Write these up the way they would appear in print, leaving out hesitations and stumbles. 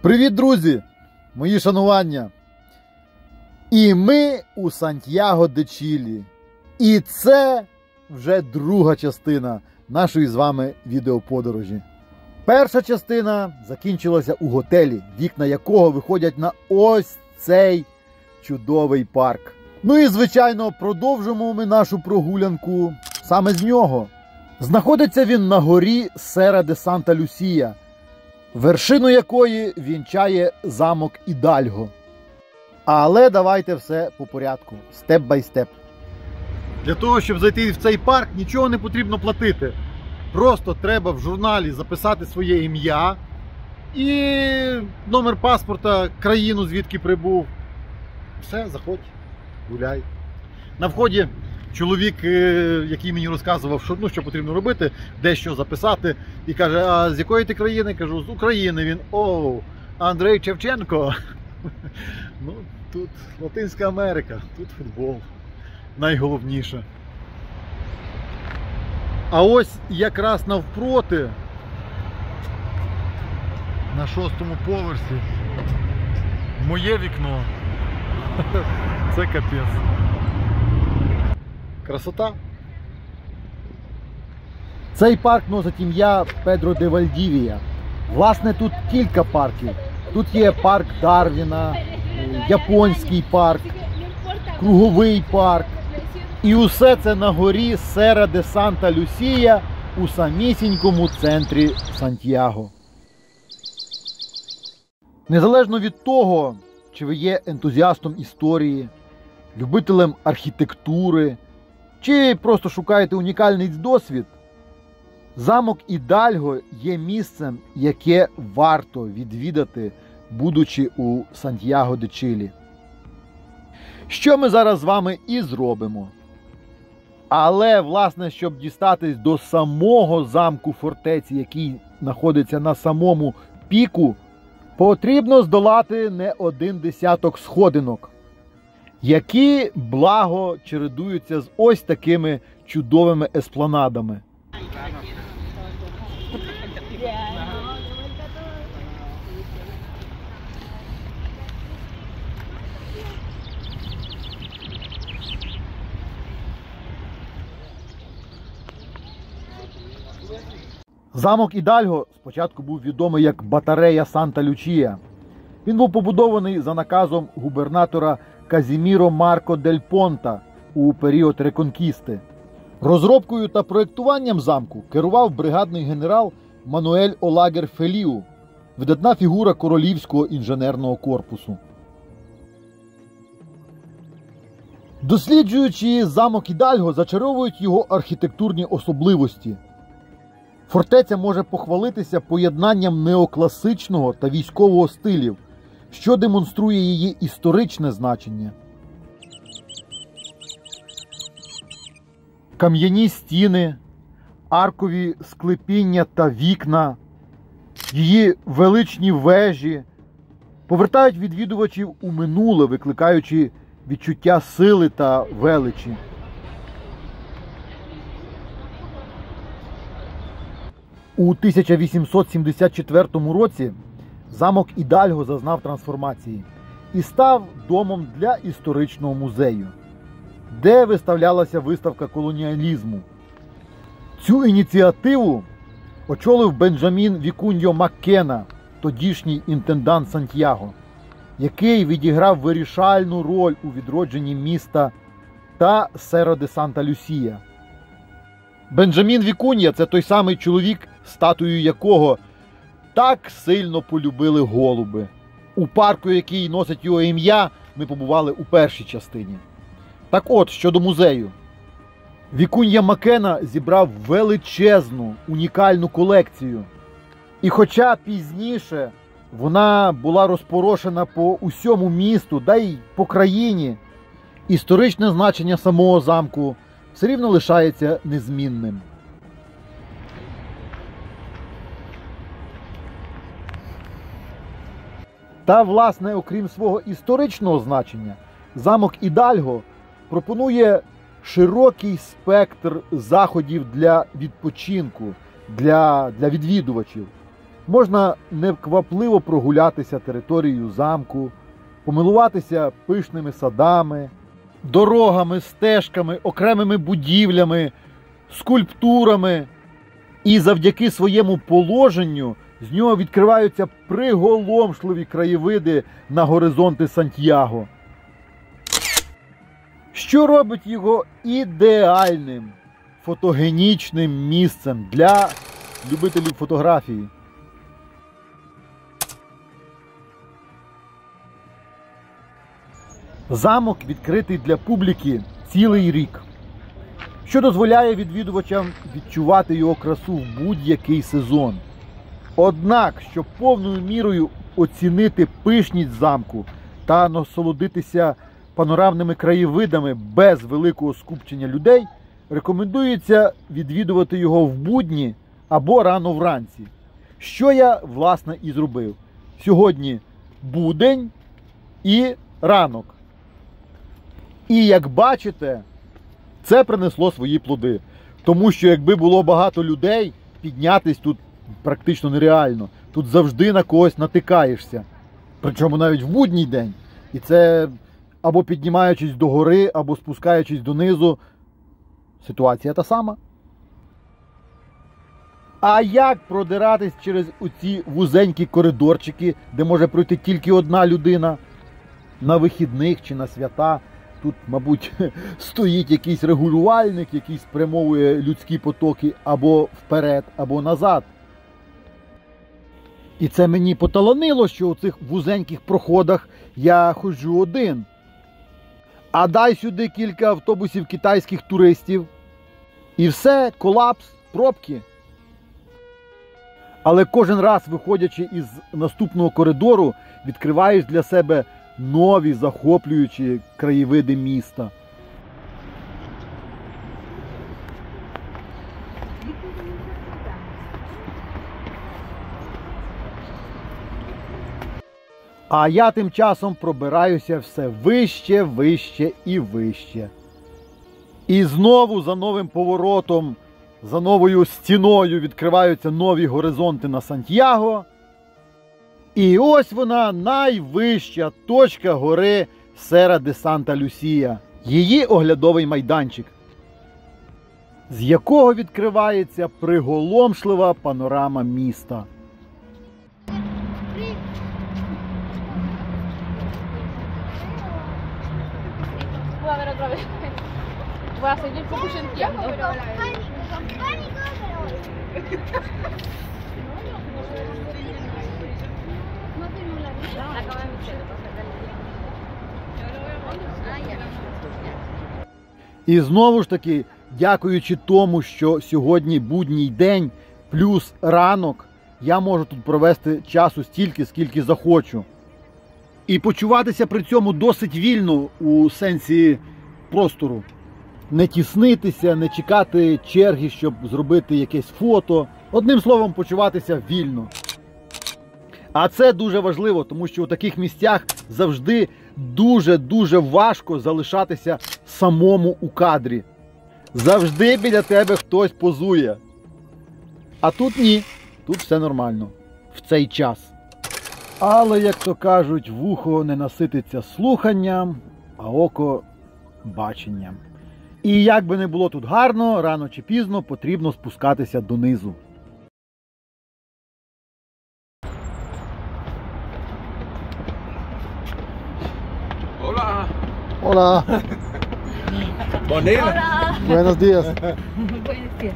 Привіт, друзі! Мої шанування! І ми у Сантьяго-де-Чилі. І це вже друга частина нашої з вами відеоподорожі. Перша частина закінчилася у готелі, вікна якого виходять на ось цей чудовий парк. Ну і, звичайно, продовжимо ми нашу прогулянку саме з нього. Знаходиться він на горі Сера де Санта-Люсія, вершину якої вінчає замок Ідальго. Але давайте все по порядку, степ бай степ. Для того, щоб зайти в цей парк, нічого не потрібно платити. Просто треба в журналі записати своє ім'я і номер паспорта, країну, звідки прибув. Все, заходь, гуляй. На вході чоловік, який мені розказував, що потрібно робити, дещо записати, і каже: а з якої ти країни? Кажу, з України. Він: о, Андрей Шевченко. Ну, тут Латинська Америка, тут футбол. Найголовніше. А ось якраз навпроти, на 6-му поверсі, моє вікно. Це капець. Красота. Цей парк носить ім'я Педро де Вальдівія. Власне, тут кілька парків. Тут є парк Дарвіна, японський парк, круговий парк. І усе це на горі Сера де Санта-Люсія у самісінькому центрі Сантьяго. Незалежно від того, чи ви є ентузіастом історії, любителем архітектури, чи просто шукаєте унікальний досвід, замок Ідальго є місцем, яке варто відвідати, будучи у Сантьяго-де-Чилі. Що ми зараз з вами і зробимо. Але, власне, щоб дістатись до самого замку фортеці, який знаходиться на самому піку, потрібно здолати не один десяток сходинок, які, благо, чередуються з ось такими чудовими еспланадами. Замок Ідальго спочатку був відомий як Батарея Санта-Лючія. Він був побудований за наказом губернатора Казіміро Марко дель Понта у період Реконкісти. Розробкою та проєктуванням замку керував бригадний генерал Мануель Олагер Феліу, видатна фігура королівського інженерного корпусу. Досліджуючи замок Ідальго, зачаровують його архітектурні особливості. Фортеця може похвалитися поєднанням неокласичного та військового стилів, що демонструє її історичне значення. Кам'яні стіни, аркові склепіння та вікна, її величні вежі повертають відвідувачів у минуле, викликаючи відчуття сили та величі. У 1874 році замок Ідальго зазнав трансформації і став домом для історичного музею, де виставлялася виставка колоніалізму. Цю ініціативу очолив Бенджамін Вікуньо Маккена, тодішній інтендант Сантьяго, який відіграв вирішальну роль у відродженні міста та Сера де Санта-Люсія. Бенджамін Вікунья – це той самий чоловік, статую якого так сильно полюбили голуби. У парку, який носить його ім'я, ми побували у першій частині. Так от, щодо музею. Вікунья Маккена зібрав величезну, унікальну колекцію. І хоча пізніше вона була розпорошена по усьому місту, да й по країні, історичне значення самого замку все рівно лишається незмінним. Та, власне, окрім свого історичного значення, замок Ідальго пропонує широкий спектр заходів для відпочинку, для відвідувачів. Можна неквапливо прогулятися територією замку, помилуватися пишними садами, дорогами, стежками, окремими будівлями, скульптурами. І завдяки своєму положенню з нього відкриваються приголомшливі краєвиди на горизонти Сантьяго, що робить його ідеальним фотогенічним місцем для любителів фотографії. Замок відкритий для публіки цілий рік, що дозволяє відвідувачам відчувати його красу в будь-який сезон. Однак, щоб повною мірою оцінити пишність замку та насолодитися панорамними краєвидами без великого скупчення людей, рекомендується відвідувати його в будні або рано вранці. Що я, власне, і зробив. Сьогодні будень і ранок. І, як бачите, це принесло свої плоди. Тому що, якби було багато людей, піднятись тут практично нереально. Тут завжди на когось натикаєшся. Причому навіть в будній день. І це або піднімаючись до гори, або спускаючись донизу. Ситуація та сама. А як продиратись через оці вузенькі коридорчики, де може пройти тільки одна людина? На вихідних чи на свята? Тут, мабуть, стоїть якийсь регулювальник, який спрямовує людські потоки або вперед, або назад. І це мені поталанило, що у цих вузеньких проходах я ходжу один. А дай сюди кілька автобусів китайських туристів. І все, колапс, пробки. Але кожен раз, виходячи із наступного коридору, відкриваєш для себе нові захоплюючі краєвиди міста. А я тим часом пробираюся все вище, вище і вище. І знову за новим поворотом, за новою стіною відкриваються нові горизонти на Сантьяго. І ось вона, найвища точка гори Сера де Санта-Люсія. Її оглядовий майданчик, з якого відкривається приголомшлива панорама міста. Voy a seguir focuseando. І знову ж таки, дякуючи тому, що сьогодні будній день плюс ранок, я можу тут провести часу стільки, скільки захочу. І почуватися при цьому досить вільно у сенсі простору. Не тіснитися, не чекати черги, щоб зробити якесь фото. Одним словом, почуватися вільно. А це дуже важливо, тому що у таких місцях завжди дуже-дуже важко залишатися самому у кадрі. Завжди біля тебе хтось позує. А тут ні, тут все нормально. В цей час. Але, як то кажуть, вухо не насититься слуханням, а око баченням. І як би не було тут гарно, рано чи пізно потрібно спускатися донизу. Hola. Hola. Bonilla. Buenos días. Buenos días.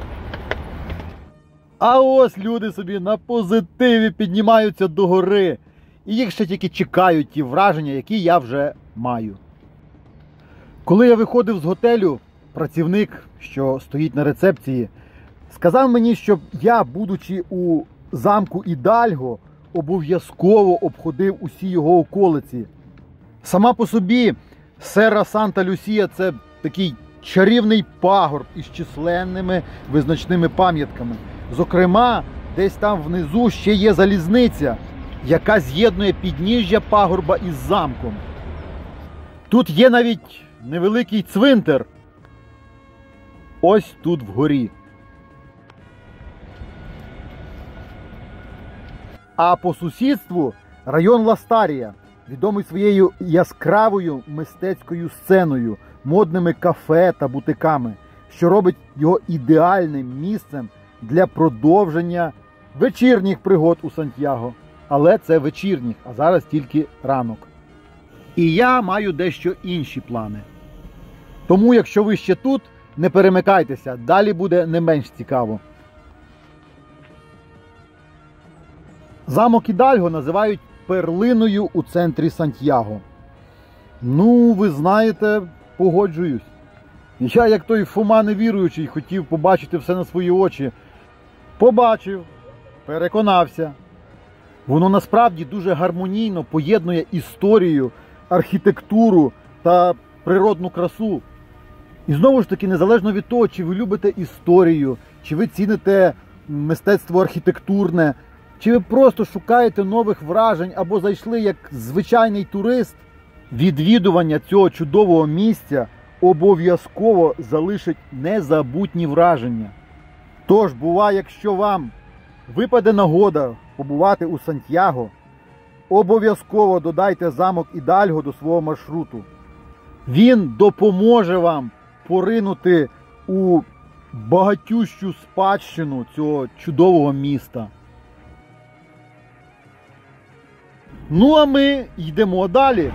А ось люди собі на позитиві піднімаються до гори. І їх ще тільки чекають ті враження, які я вже маю. Коли я виходив з готелю, працівник, що стоїть на рецепції, сказав мені, щоб я, будучи у замку Ідальго, обов'язково обходив усі його околиці. Сама по собі Сера Санта-Люсія – це такий чарівний пагорб із численними визначними пам'ятками. Зокрема, десь там внизу ще є залізниця, яка з'єднує підніжжя пагорба із замком. Тут є навіть невеликий цвинтар. Ось тут вгорі. А по сусідству район Ластарія, відомий своєю яскравою мистецькою сценою, модними кафе та бутиками, що робить його ідеальним місцем для продовження вечірніх пригод у Сантьяго. Але це вечірніх, а зараз тільки ранок. І я маю дещо інші плани. Тому, якщо ви ще тут, не перемикайтеся, далі буде не менш цікаво. Замок Ідальго називають перлиною у центрі Сантьяго. Ну, ви знаєте, погоджуюсь. Я, як той Фома невіруючий, хотів побачити все на свої очі. Побачив, переконався. Воно насправді дуже гармонійно поєднує історію, архітектуру та природну красу. І знову ж таки, незалежно від того, чи ви любите історію, чи ви ціните мистецтво архітектурне, чи ви просто шукаєте нових вражень або зайшли як звичайний турист, відвідування цього чудового місця обов'язково залишить незабутні враження. Тож, буває, якщо вам випаде нагода побувати у Сантьяго, обов'язково додайте замок Ідальго до свого маршруту. Він допоможе вам поринути у багатющу спадщину цього чудового міста. Ну а ми йдемо далі.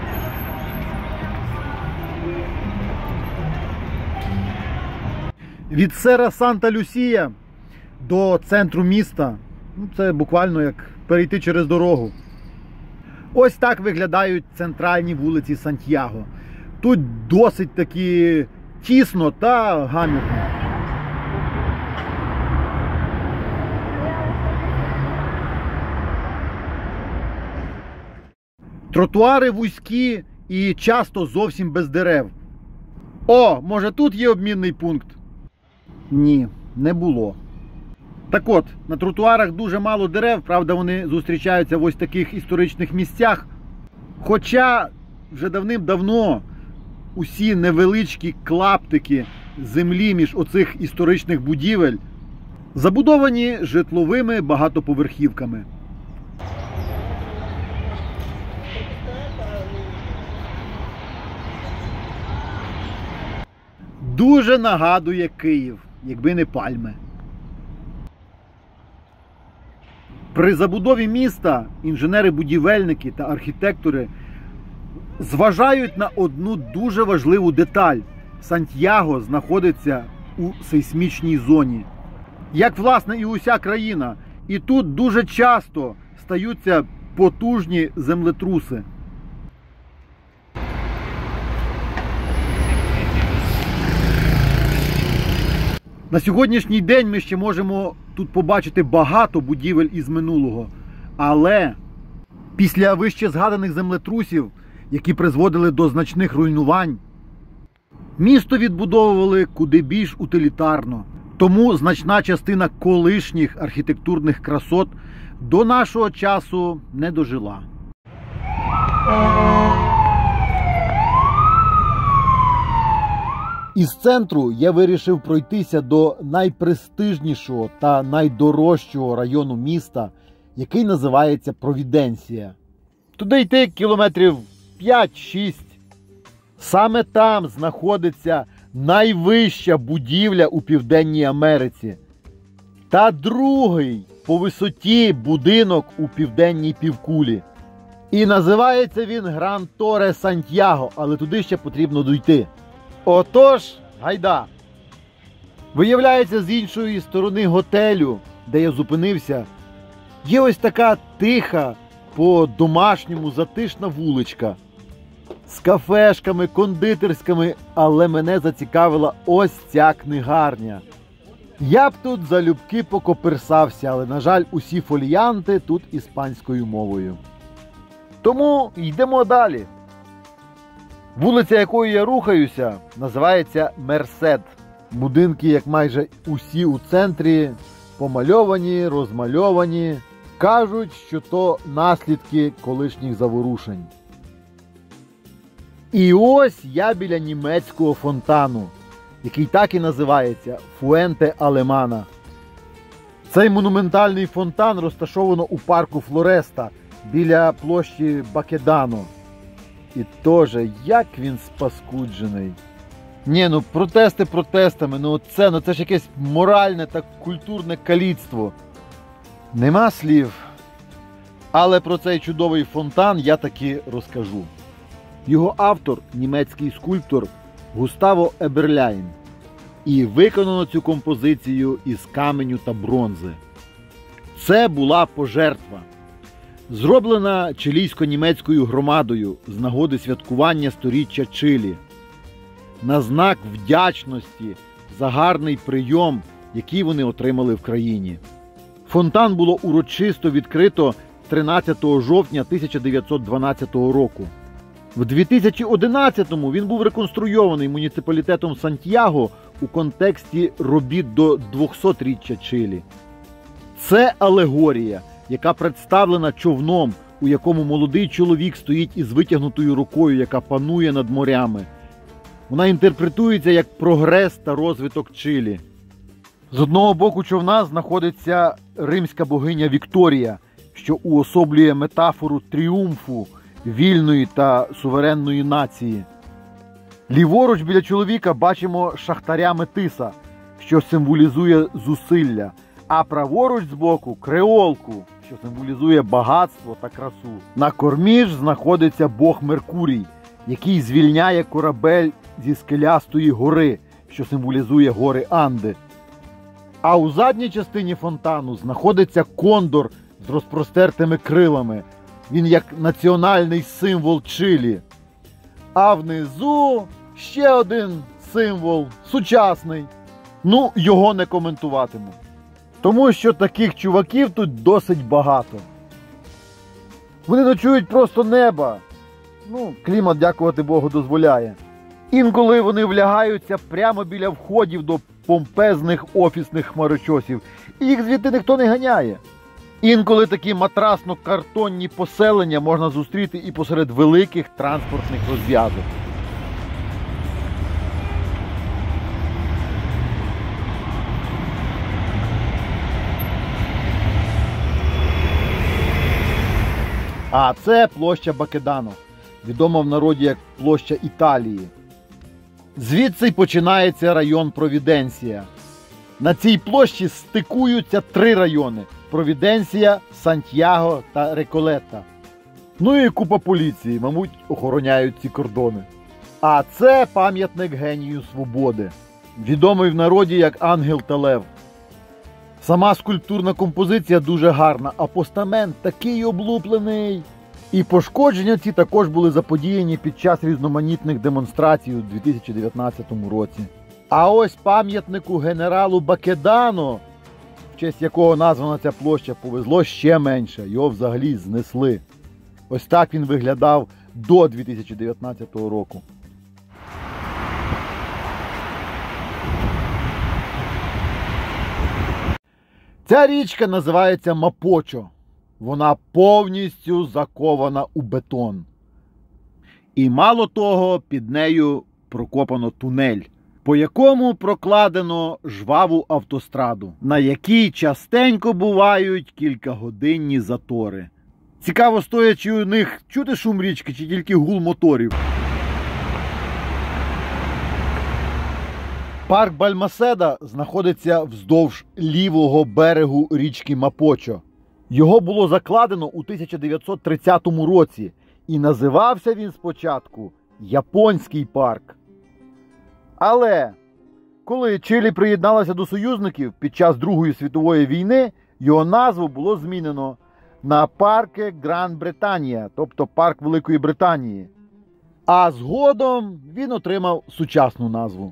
Від Сера Санта-Люсія до центру міста, це буквально як перейти через дорогу. Ось так виглядають центральні вулиці Сантьяго. Тут досить таки тісно та гамірно. Тротуари вузькі і часто зовсім без дерев. О, може тут є обмінний пункт? Ні, не було. Так от, на тротуарах дуже мало дерев, правда вони зустрічаються в ось таких історичних місцях. Хоча вже давним-давно усі невеличкі клаптики землі між оцих історичних будівель забудовані житловими багатоповерхівками. Дуже нагадує Київ, якби не пальми. При забудові міста інженери-будівельники та архітектори зважають на одну дуже важливу деталь. Сантьяго знаходиться у сейсмічній зоні. Як, власне, і уся країна. І тут дуже часто стаються потужні землетруси. На сьогоднішній день ми ще можемо тут побачити багато будівель із минулого. Але після вище згаданих землетрусів, які призводили до значних руйнувань, місто відбудовували куди більш утилітарно. Тому значна частина колишніх архітектурних красот до нашого часу не дожила. Із центру я вирішив пройтися до найпрестижнішого та найдорожчого району міста, який називається Провіденція. Туди йти кілометрів 5-6. Саме там знаходиться найвища будівля у Південній Америці та другий по висоті будинок у Південній півкулі. І називається він Гран Торе Сантьяго, але туди ще потрібно дійти. Отож, гайда! Виявляється, з іншої сторони готелю, де я зупинився, є ось така тиха, по-домашньому затишна вуличка. З кафешками, кондитерськими, але мене зацікавила ось ця книгарня. Я б тут залюбки покоперсався, але, на жаль, усі фоліанти тут іспанською мовою. Тому йдемо далі. Вулиця, якою я рухаюся, називається Мерсед. Будинки, як майже усі у центрі, помальовані, розмальовані. Кажуть, що то наслідки колишніх заворушень. І ось я біля німецького фонтану, який так і називається Фуенте Алемана. Цей монументальний фонтан розташовано у парку Флореста біля площі Бакедано. І теж, як він спаскуджений. Ні, ну протести протестами, це ж якесь моральне та культурне каліцтво. Нема слів. Але про цей чудовий фонтан я таки розкажу. Його автор – німецький скульптор Густаво Еберляйн. І виконано цю композицію із каменю та бронзи. Це була пожертва, зроблена чилійсько-німецькою громадою з нагоди святкування сторіччя Чилі. На знак вдячності за гарний прийом, який вони отримали в країні. Фонтан було урочисто відкрито 13 жовтня 1912 року. В 2011-му він був реконструйований муніципалітетом Сантьяго у контексті робіт до 200-річчя Чилі. Це алегорія, яка представлена човном, у якому молодий чоловік стоїть із витягнутою рукою, яка панує над морями. Вона інтерпретується як прогрес та розвиток Чилі. З одного боку човна знаходиться римська богиня Вікторія, що уособлює метафору тріумфу вільної та суверенної нації. Ліворуч біля чоловіка бачимо шахтаря Метиса, що символізує зусилля, а праворуч збоку – креолку, що символізує багатство та красу. На кормі ж знаходиться бог Меркурій, який звільняє корабель зі скелястої гори, що символізує гори Анди. А у задній частині фонтану знаходиться кондор з розпростертими крилами. Він як національний символ Чилі. А внизу ще один символ, сучасний. Його не коментуватиму. Тому що таких чуваків тут досить багато. Вони ночують просто неба. Клімат, дякувати Богу, дозволяє. Інколи вони влягаються прямо біля входів до помпезних офісних хмарочосів. І їх звідти ніхто не ганяє. Інколи такі матрасно-картонні поселення можна зустріти і посеред великих транспортних розв'язок. А це площа Бакедано, відома в народі як площа Італії. Звідси й починається район Провіденція. На цій площі стикуються 3 райони – Провіденція, Сантьяго та Реколета. І купа поліції, мабуть, охороняють ці кордони. А це пам'ятник генію свободи, відомий в народі як Ангел та Лев. Сама скульптурна композиція дуже гарна, а постамент такий облуплений. І пошкодження ці також були заподіяні під час різноманітних демонстрацій у 2019 році. А ось пам'ятнику генералу Бакедано, в честь якого названа ця площа, повезло ще менше. Його взагалі знесли. Ось так він виглядав до 2019 року. Ця річка називається Мапочо. Вона повністю закована у бетон. І мало того, під нею прокопано тунель, по якому прокладено жваву автостраду, на якій частенько бувають кількагодинні затори. Цікаво, стоячи у них, чути шум річки чи тільки гул моторів. Парк Бальмаседа знаходиться вздовж лівого берегу річки Мапочо. Його було закладено у 1930 році і називався він спочатку Японський парк. Але коли Чилі приєдналася до союзників під час Другої світової війни, його назву було змінено на Парке Гран-Бретанія, тобто Парк Великої Британії. А згодом він отримав сучасну назву.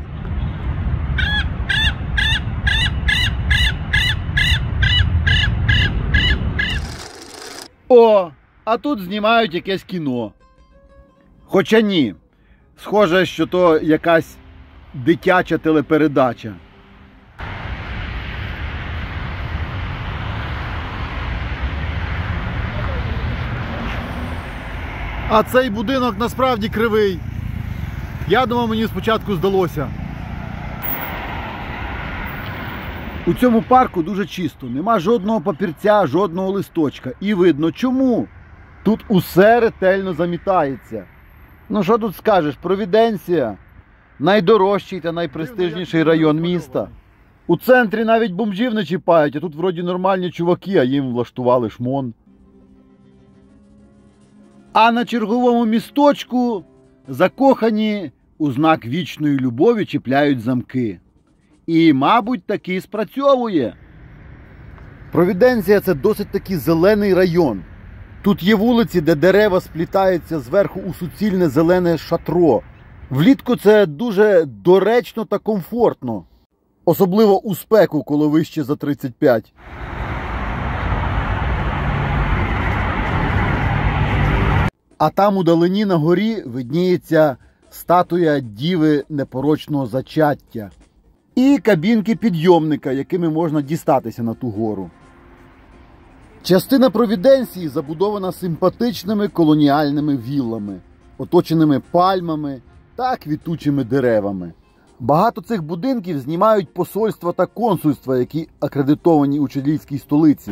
О, а тут знімають якесь кіно. Хоча ні, схоже, що то якась дитяча телепередача. А цей будинок насправді кривий. Я думав, мені спочатку здалося. У цьому парку дуже чисто, нема жодного папірця, жодного листочка. І видно чому. Тут усе ретельно замітається. Ну що тут скажеш, Провіденція. Найдорожчий та найпрестижніший район міста. У центрі навіть бомжів не чіпають, а тут вроді нормальні чуваки, а їм влаштували шмон. А на черговому місточку закохані у знак вічної любові чіпляють замки. І, мабуть, таки спрацьовує. Провіденція – це досить таки зелений район. Тут є вулиці, де дерева сплітаються зверху у суцільне зелене шатро. Влітку це дуже доречно та комфортно. Особливо у спеку, коли вище за 35. А там удалині на горі видніється статуя Діви непорочного зачаття. І кабінки підйомника, якими можна дістатися на ту гору. Частина Провіденції забудована симпатичними колоніальними віллами, оточеними пальмами та квітучими деревами. Багато цих будинків знімають посольства та консульства, які акредитовані у чилійській столиці.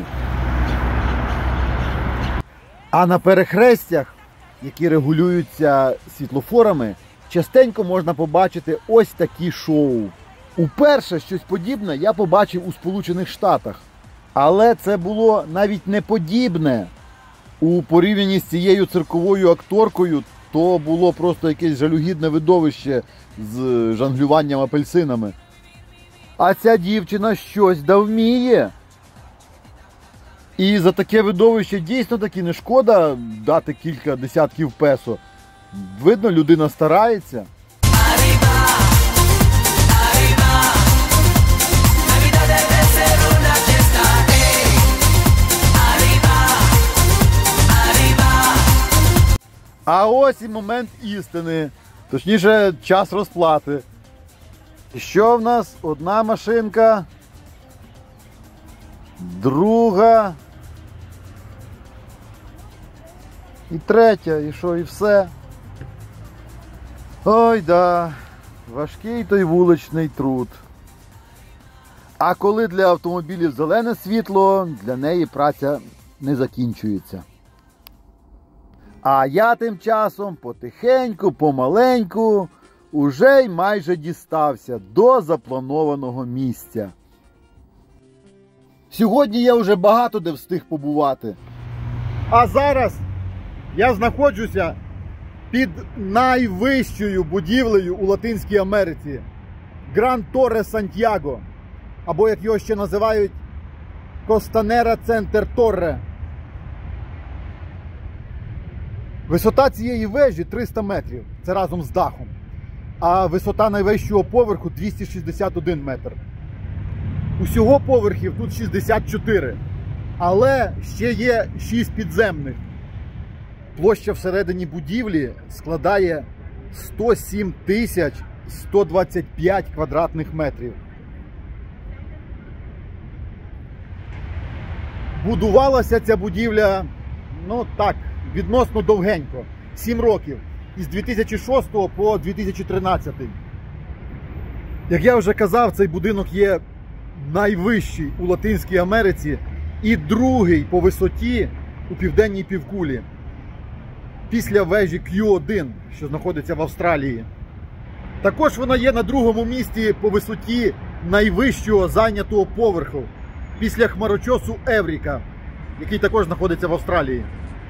А на перехрестях, які регулюються світлофорами, частенько можна побачити ось такі шоу. Уперше щось подібне я побачив у Сполучених Штатах. Але це було навіть не подібне. У порівнянні з цією цирковою акторкою, то було просто якесь жалюгідне видовище з жонглюванням апельсинами. А ця дівчина щось да вміє. І за таке видовище дійсно таки не шкода дати кілька десятків песо. Видно, людина старається. А ось і момент істини, точніше час розплати. Що в нас? Одна машинка, друга і третя, і що, і все. Ой, да, важкий той вуличний труд. А коли для автомобілів зелене світло, для неї праця не закінчується. А я тим часом потихеньку, помаленьку, уже й майже дістався до запланованого місця. Сьогодні я вже багато де встиг побувати. А зараз я знаходжуся під найвищою будівлею у Латинській Америці. Гран Торре Сантьяго. Або, як його ще називають, Костанера Центр Торре. Висота цієї вежі 300 метрів, це разом з дахом. А висота найвищого поверху 261 метр. Усього поверхів тут 64. Але ще є 6 підземних. Площа всередині будівлі складає 107 125 квадратних метрів. Будувалася ця будівля, ну так, відносно довгенько. 7 років. Із 2006 по 2013. Як я вже казав, цей будинок є найвищий у Латинській Америці і другий по висоті у південній півкулі. Після вежі Q1, що знаходиться в Австралії. Також вона є на другому місці по висоті найвищого зайнятого поверху. Після хмарочосу Евріка, який також знаходиться в Австралії.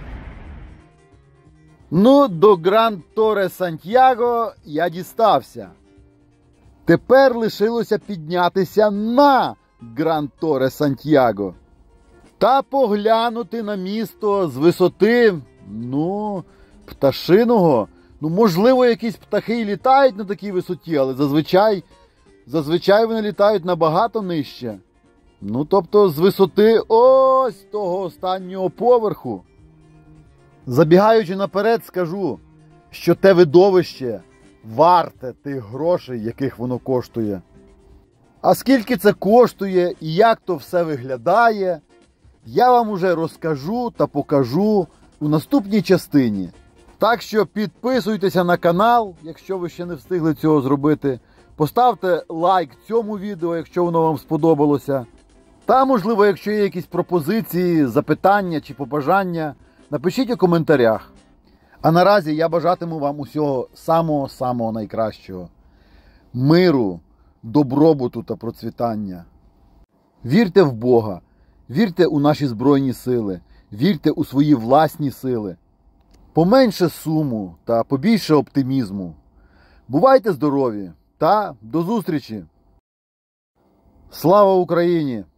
Ну, до Гран Торре Сантьяго я дістався. Тепер лишилося піднятися на Гран Торре Сантьяго. Та поглянути на місто з висоти, ну, пташиного. Ну, можливо, якісь птахи і літають на такій висоті, але зазвичай вони літають набагато нижче. Ну, тобто, з висоти ось того останнього поверху. Забігаючи наперед, скажу, що те видовище варте тих грошей, яких воно коштує. А скільки це коштує і як то все виглядає, я вам уже розкажу та покажу у наступній частині. Так що підписуйтеся на канал, якщо ви ще не встигли цього зробити. Поставте лайк цьому відео, якщо воно вам сподобалося. Та, можливо, якщо є якісь пропозиції, запитання чи побажання, напишіть у коментарях. А наразі я бажатиму вам усього самого-самого найкращого. Миру, добробуту та процвітання. Вірте в Бога, вірте у наші Збройні Сили, вірте у свої власні сили. Поменше суму та побільше оптимізму. Бувайте здорові та до зустрічі! Слава Україні!